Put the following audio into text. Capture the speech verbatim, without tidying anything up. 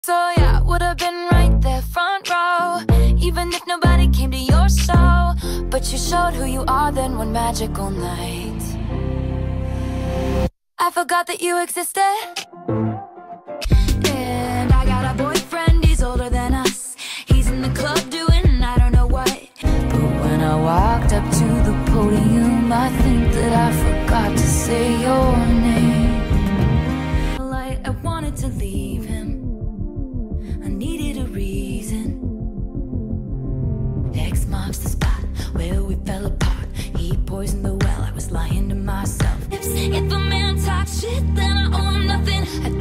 So yeah, I would've been right there front row, even if nobody came to your show. But you showed who you are then one magical night. I forgot that you existed. And I got a boyfriend, he's older than us. He's in the club doing I don't know what. But when I walked up to the podium, I think that I forgot to say your name. Like I wanted to leave him, I needed a reason. X marks the spot where we fell apart. He poisoned the well, I was lying to myself. If, if a man talks shit, then I owe him nothing. I